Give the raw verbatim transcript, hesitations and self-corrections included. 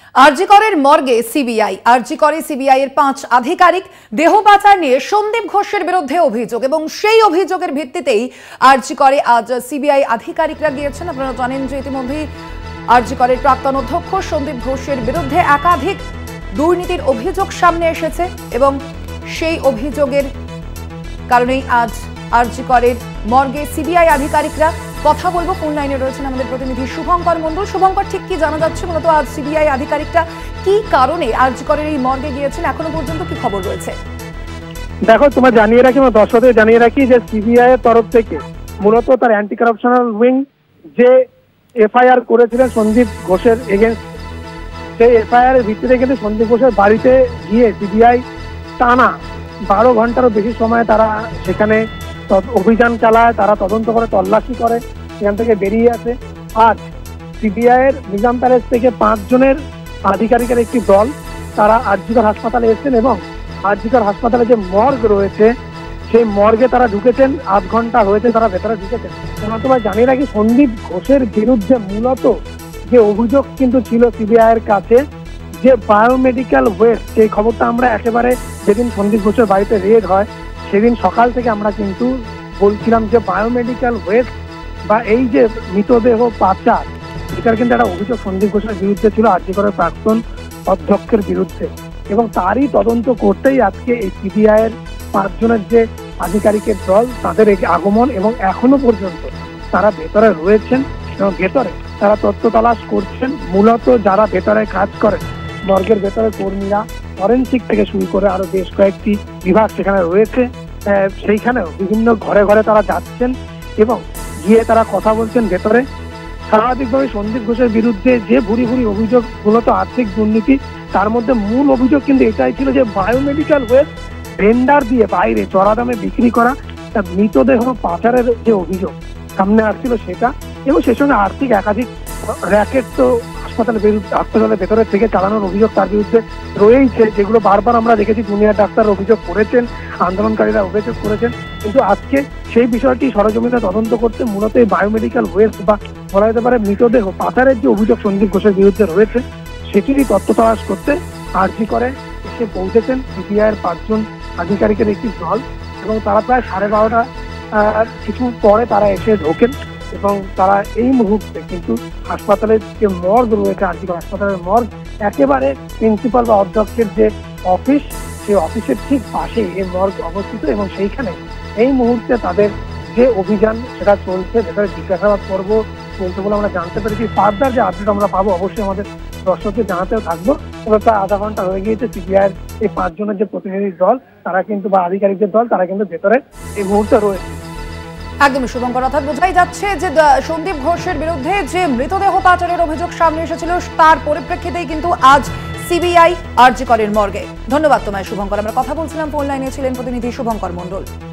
আরজি করের মর্গে সিবিআই আরজি করে সিবিআই এর পাঁচ আধিকারিক দেহ পাচার নিয়ে সন্দীপ ঘোষের বিরুদ্ধে অভিযোগ এবং সেই অভিযোগের ভিত্তিতেই আরজি করে আজ সিবিআই আধিকারিকরা গিয়েছেন। আপনারা জানেন যে ইতিমধ্যেই আরজি করের প্রাক্তন অধ্যক্ষ সন্দীপ ঘোষের বিরুদ্ধে একাধিক দুর্নীতির অভিযোগ সামনে এসেছে এবং সেই অভিযোগের কারণেই আজ আরজি করের মর্গে সিবিআই আধিকারিকরা কথা বলবো। ফোন লাইনে রয়েছেন আমাদের প্রতিনিধি শুভঙ্কর মন্ডল। শুভঙ্কর, ঠিক কি জানা যাচ্ছে মূলত আজ সিবিআই আধিকারিকরা কি কারণে আরজি করের এই মর্গে গিয়েছেন, এখনো পর্যন্ত কি খবর রয়েছে? দেখো, তোমার জানিয়ে রাখি বা দর্শকদের জানিয়ে রাখি যে সিবিআই এর তরফ থেকে মূলত তার অ্যান্টি কারাপশনাল উইং যে এফআইআর করেছিলেন সন্দীপ ঘোষের এগেনস্ট, সেই এফআইআর এর ভিত্তিতে কিন্তু সন্দীপ ঘোষের বাড়িতে গিয়ে সিবিআই টানা বারো ঘন্টারও বেশি সময় তারা সেখানে অভিযান চালায়, তারা তদন্ত করে, তল্লাশি করে, সেখান থেকে বেরিয়ে আসে। আজ সিবিআই এর নিজাম প্যালেস থেকে পাঁচ জনের আধিকারিকের একটি দল তারা আরজিকর হাসপাতালে এসেছেন এবং আরজিকর হাসপাতালে যে মর্গ রয়েছে সেই মর্গে তারা ঢুকেছেন। আধ ঘন্টা হয়েছে তারা ভেতরে ঢুকেছেন। তোমার জানিয়ে রাখি সন্দীপ ঘোষের বিরুদ্ধে মূলত যে অভিযোগ কিন্তু ছিল সিবিআই এর কাছে, যে বায়োমেডিক্যাল ওয়েস্ট, সেই খবরটা আমরা একেবারে যেদিন সন্দীপ ঘোষের বাড়িতে রেড হয় সেদিন সকাল থেকে আমরা কিন্তু বলছিলাম যে বায়োমেডিক্যাল ওয়েস্ট বা এই যে মৃতদেহ পাচার, এটার কিন্তু একটা অভিযোগ সন্দীপ ঘোষের বিরুদ্ধে ছিল আরজি করের প্রাক্তন অধ্যক্ষের বিরুদ্ধে, এবং তারই তদন্ত করতেই আজকে এই সিবিআই এর পাঁচজনের যে আধিকারিকের দল তাদের আগমন এবং এখনো পর্যন্ত তারা ভেতরে রয়েছেন এবং ভেতরে তারা তথ্য তালাশ করছেন। মূলত যারা ভেতরে কাজ করেন, মর্গের ভেতরে কর্মীরা, ফরেনসিক থেকে শুরু করে আরো বেশ কয়েকটি বিভাগ সেখানে রয়েছে, সেইখানেও বিভিন্ন ঘরে ঘরে তারা যাচ্ছেন এবং গিয়ে তারা কথা বলছেন ভেতরে। স্বাভাবিকভাবে সন্দীপ ঘোষের বিরুদ্ধে যে ভুরি ভুরি অভিযোগ, মূলত আর্থিক দুর্নীতি, তার মধ্যে মূল অভিযোগ কিন্তু এটাই ছিল যে বায়োমেডিক্যাল ওয়েস্ট ভেন্ডার দিয়ে বাইরে চড়া দামে বিক্রি করা, তা মৃতদেহ পাচারের যে অভিযোগ সামনে আসছিল সেটা, এবং সেই সঙ্গে আর্থিক একাধিক র্যাকেট তো হাসপাতালের বিরুদ্ধে হাসপাতালের ভেতরে থেকে চালানোর অভিযোগ তার বিরুদ্ধে রয়েছে, যেগুলো বারবার আমরা দেখেছি জুনিয়র ডাক্তার অভিযোগ করেছেন, আন্দোলনকারীরা অভিযোগ করেছেন। কিন্তু আজকে সেই বিষয়টি সরজমিনে তদন্ত করতে মূলত এই বায়োমেডিক্যাল ওয়েস্ট বা বলা যেতে পারে মৃতদেহ পাচারের যে অভিযোগ সন্দীপ ঘোষের বিরুদ্ধে রয়েছে সেটিরই তথ্য তালাশ করতে আরজি করে এসে পৌঁছেছেন সিবিআই এর পাঁচজন আধিকারিকের একটি দল, এবং তারা প্রায় সাড়ে বারোটা কিছু পরে তারা এসে ঢোকেন এবং তারা এই মুহূর্তে কিন্তু হাসপাতালের যে মর্গ রয়েছে, আরজিকর হাসপাতালের মর্গ একেবারে প্রিন্সিপাল বা অধ্যক্ষের যে অফিস, সেই অফিসের ঠিক পাশে এই মর্গ অবস্থিত, এবং সেইখানে এই মুহূর্তে তাদের যে অভিযান সেটা চলছে, ভেতরে জিজ্ঞাসাবাদ পর্ব চলছে বলে আমরা জানতে পেরেছি। ফার্দার যে আপডেট আমরা পাবো অবশ্যই আমাদের দর্শকদের জানাতেও থাকবো। তবে প্রায় আধা ঘন্টা হয়ে গিয়েছে সিবিআই এর এই পাঁচজনের যে প্রতিনিধি দল তারা কিন্তু বা আধিকারিকদের দল তারা কিন্তু ভেতরে এই মুহূর্তে রয়েছে। একদমই শুভঙ্কর, অর্থাৎ বোঝাই যাচ্ছে যে সন্দীপ ঘোষের বিরুদ্ধে যে মৃতদেহ পাচারের অভিযোগ সামনে এসেছিল তার পরিপ্রেক্ষিতেই কিন্তু আজ সিবিআই আরজি করের মর্গে। ধন্যবাদ তোমায় শুভঙ্কর। আমরা কথা বলছিলাম, ফোন লাইনে ছিলেন প্রতিনিধি শুভঙ্কর মন্ডল।